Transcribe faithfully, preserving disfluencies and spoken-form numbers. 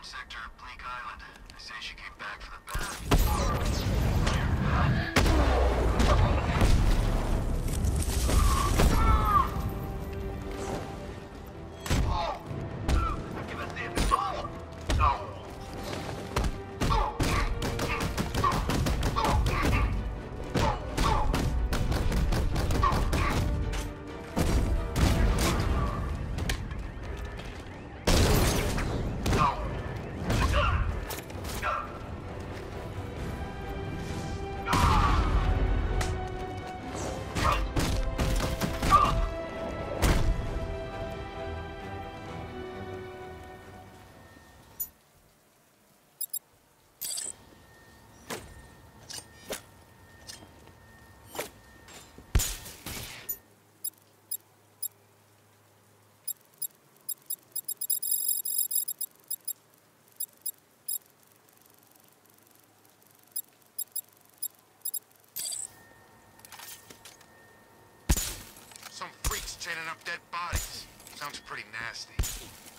sector of Bleak Island. They say she came back for the best. Some freaks chaining up dead bodies. Sounds pretty nasty.